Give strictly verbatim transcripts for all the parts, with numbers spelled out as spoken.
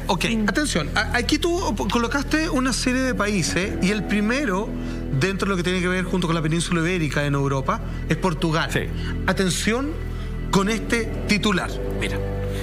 ok, mm. atención. Aquí tú colocaste una serie de países y el primero, dentro de lo que tiene que ver junto con la península ibérica en Europa, es Portugal. Sí. Atención con este titular. Mira.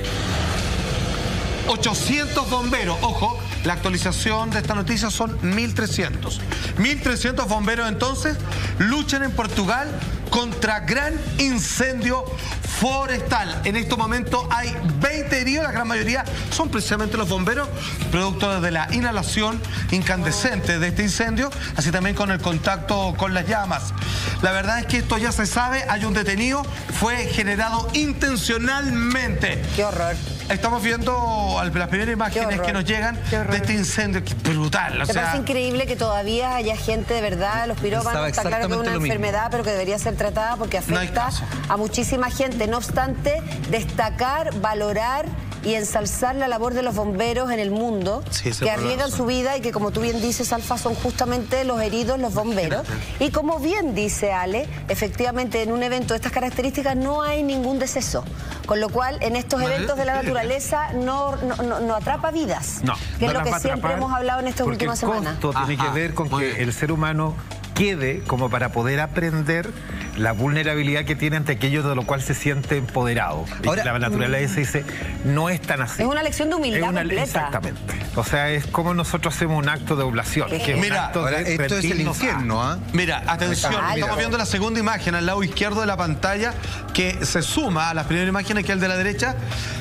ochocientos bomberos, ojo, la actualización de esta noticia son mil trescientos. mil trescientos bomberos entonces luchan en Portugal contra gran incendio forestal. En estos momentos hay veinte heridos, la gran mayoría son precisamente los bomberos, producto de la inhalación incandescente de este incendio, así también con el contacto con las llamas. La verdad es que esto ya se sabe, hay un detenido, fue generado intencionalmente. ¡Qué horror! Estamos viendo las primeras imágenes que nos llegan de este incendio, que es brutal. O Me sea, parece increíble que todavía haya gente de verdad, los pirómanos, está claro que es una enfermedad, pero que debería ser tratada porque afecta a muchísima gente. No obstante, destacar, valorar y ensalzar la labor de los bomberos en el mundo, sí, que arriesgan su vida y que, como tú bien dices, Alfa, son justamente los heridos, los bomberos. Y como bien dice Ale, efectivamente en un evento de estas características no hay ningún deceso, con lo cual en estos eventos de la naturaleza no, no, no, no atrapa vidas, no, que no es lo que siempre hemos hablado en estas últimas semanas. Porque el costo tiene que ver con que el ser humano quede como para poder aprender la vulnerabilidad que tiene ante aquello de lo cual se siente empoderado. Ahora, y la naturaleza dice, no es tan así. Es una lección de humildad una, completa. Exactamente. O sea, es como nosotros hacemos un acto de oblación. Es que mira, acto ahora, de esto es el infierno, ¿ah? ¿eh? Mira, atención, Ay, estamos viendo la segunda imagen al lado izquierdo de la pantalla que se suma a las primeras imágenes que es el de la derecha.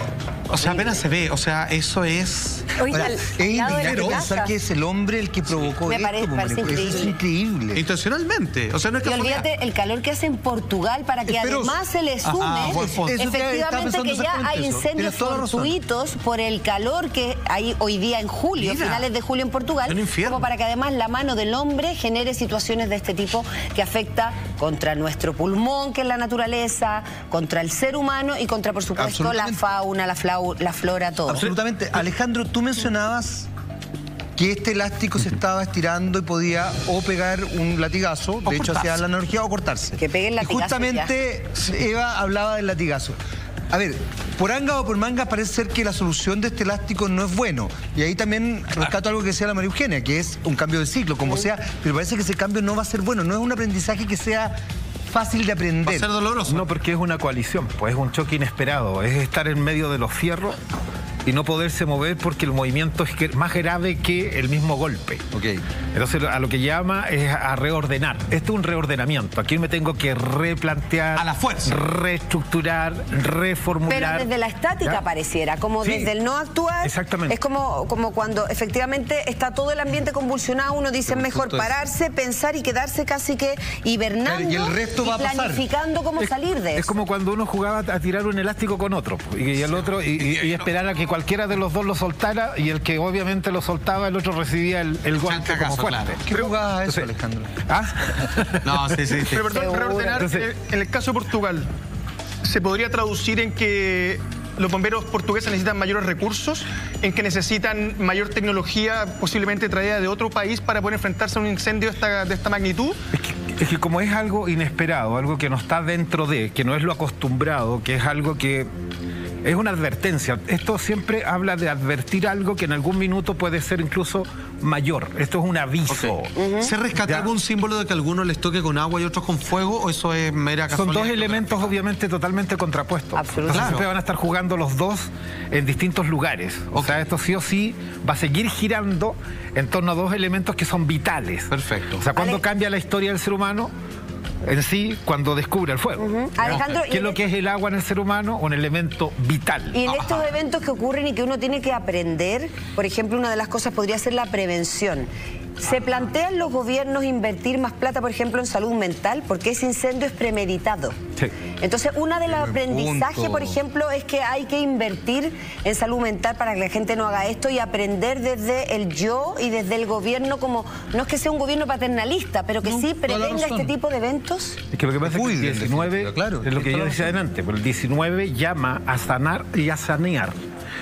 O sea, apenas se ve, o sea, eso es... Oye, Ahora, al, es al indignante pensar que es el hombre el que provocó me esto. parece, parece increíble. Eso es increíble. Intencionalmente. O sea, no es que... Y olvídate el calor que hace en Portugal para que Pero, además se le sume, ajá, eso efectivamente, que, que ya hay incendios fortuitos por el calor que hay hoy día en julio, Mira, finales de julio en Portugal, como para que además la mano del hombre genere situaciones de este tipo que afecta contra nuestro pulmón, que es la naturaleza, contra el ser humano y contra, por supuesto, la fauna, la, flau, la flora, todo. Absolutamente. Alejandro, tú mencionabas que este elástico se estaba estirando y podía o pegar un latigazo, de hecho hacía la analogía, o cortarse. Que pegue el latigazo. Y justamente ya. Eva hablaba del latigazo. A ver, por anga o por manga parece ser que la solución de este elástico no es bueno. Y ahí también rescato algo que decía la María Eugenia, que es un cambio de ciclo, como sea, pero parece que ese cambio no va a ser bueno, no es un aprendizaje que sea fácil de aprender. Va a ser doloroso. No, porque es una coalición, pues es un choque inesperado, es estar en medio de los fierros y no poderse mover porque el movimiento es más grave que el mismo golpe. Okay. Entonces a lo que llama es a reordenar. Esto es un reordenamiento. Aquí me tengo que replantear, a la fuerza, reestructurar, reformular. Pero desde la estática, ¿ya?, pareciera, como sí, desde el no actuar. Exactamente. Es como, como cuando efectivamente está todo el ambiente convulsionado, uno dice mejor pararse, eso. pensar y quedarse casi que hibernando y, el resto va y planificando a cómo es, salir de eso. Es como cuando uno jugaba a tirar un elástico con otro y, y el otro y, y, y esperar a que cualquiera de los dos lo soltara y el que obviamente lo soltaba, el otro recibía el, el golpe como fuerte. Claro. ¿Qué jugaba eso, Alejandro? ¿Ah? No, sí, sí, sí. Pero perdón, reordenar, Entonces, en el caso de Portugal, ¿se podría traducir en que los bomberos portugueses necesitan mayores recursos, en que necesitan mayor tecnología, posiblemente traída de otro país, para poder enfrentarse a un incendio de esta, de esta magnitud? Es que, es que como es algo inesperado, algo que no está dentro de, que no es lo acostumbrado, que es algo que... Es una advertencia. Esto siempre habla de advertir algo que en algún minuto puede ser incluso mayor. Esto es un aviso. Okay. Uh-huh. ¿Se rescata algún símbolo de que a algunos les toque con agua y otros con fuego o eso es mera casualidad? Son dos elementos obviamente totalmente contrapuestos. Absolutamente. Claro. Siempre van a estar jugando los dos en distintos lugares. Okay. O sea, esto sí o sí va a seguir girando en torno a dos elementos que son vitales. Perfecto. O sea, ¿cuándo Ale... cambia la historia del ser humano? En sí, cuando descubre el fuego. Uh-huh. Alejandro, ¿qué es lo que es el agua en el ser humano? Un elemento vital. Y en estos eventos que ocurren y que uno tiene que aprender, por ejemplo, una de las cosas podría ser la prevención. ¿Se plantean los gobiernos invertir más plata, por ejemplo, en salud mental? Porque ese incendio es premeditado. Sí. Entonces, uno de los aprendizajes, por ejemplo, es que hay que invertir en salud mental para que la gente no haga esto y aprender desde el yo y desde el gobierno, como no es que sea un gobierno paternalista, pero que no, sí prevenga este tipo de eventos. Es que lo que pasa es que el diecinueve, claro, es lo que yo decía adelante, pero el diecinueve llama a sanar y a sanear.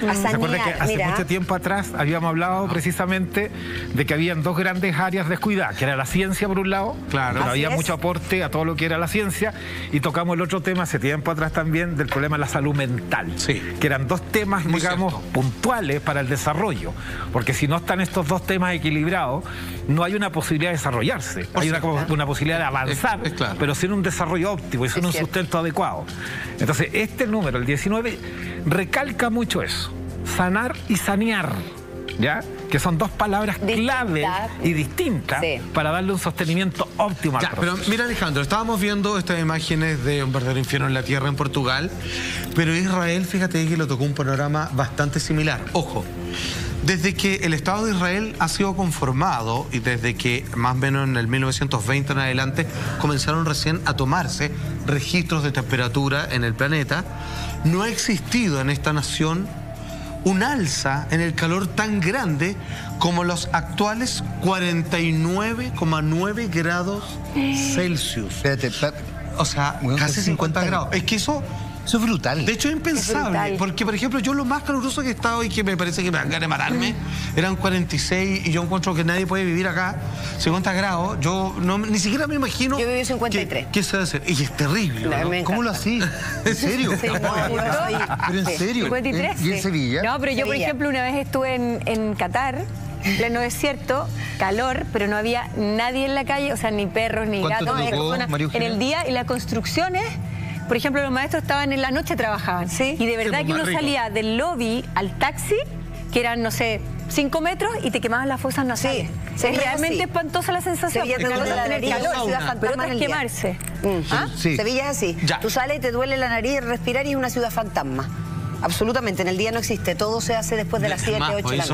A ¿Se acuerda que hace mira. mucho tiempo atrás habíamos hablado precisamente de que habían dos grandes áreas descuidadas, que era la ciencia por un lado, claro. pero había es. mucho aporte a todo lo que era la ciencia, y tocamos el otro tema hace tiempo atrás también del problema de la salud mental, sí. que eran dos temas, Muy digamos, cierto. puntuales para el desarrollo, porque si no están estos dos temas equilibrados, no hay una posibilidad de desarrollarse, Por hay una, cierto. una posibilidad de avanzar, Es- es claro. pero sin un desarrollo óptimo y sin Es un cierto. sustento adecuado. Entonces, este número, el diecinueve, recalca mucho eso, sanar y sanear, ¿ya? Que son dos palabras Distintas. claves y distintas Sí. para darle un sostenimiento óptimo al Ya, pero proceso. mira, Alejandro, estábamos viendo estas imágenes de un verdadero infierno en la tierra en Portugal, pero Israel, fíjate que le tocó un panorama bastante similar. Ojo, desde que el Estado de Israel ha sido conformado y desde que más o menos en el mil novecientos veinte en adelante comenzaron recién a tomarse registros de temperatura en el planeta, no ha existido en esta nación un alza en el calor tan grande como los actuales cuarenta y nueve coma nueve grados Celsius. Espérate, pa- O sea, Bueno, casi que cincuenta cincuenta grados. Es que eso, eso es brutal. de hecho, es impensable. brutal. Porque, por ejemplo, yo lo más caluroso que he estado y que me parece que me dan ganas de matarme, eran cuarenta y seis, y yo encuentro que nadie puede vivir acá cincuenta grados. Yo no, ni siquiera me imagino... Yo viví cincuenta y tres. ¿Qué, qué se debe hacer? Y es terrible, No, ¿no? me ¿Cómo lo encanta. hacís? ¿En serio? Sí, no, yo soy- ¿Pero en sí. serio? cincuenta y tres. ¿Y en sí. Sevilla? No, pero yo, por Sevilla. ejemplo, una vez estuve en, en Qatar, en pleno desierto, calor, pero no había nadie en la calle, o sea, ni perros, ni ¿Cuánto gatos, te ni tocó, personas. María En Eugenia? el día, y las construcciones, por ejemplo, los maestros estaban en la noche, trabajaban. Sí. Y de verdad Sí, pues, que más uno rico. salía del lobby al taxi, que eran, no sé, cinco metros, y te quemaban las fosas nasales. Sí, Es sí, realmente sí. espantosa la sensación. Sevilla te porque duele una la cosa es tener nariz, calor, ciudad pero fantasma otra en es el día. quemarse. Mm. ¿Ah? Sí. Sevilla es así. Ya. Tú sales y te duele la nariz, respirar y es una ciudad fantasma. Absolutamente, en el día no existe. Todo se hace después de las siete, Más, ocho de la pues, noche.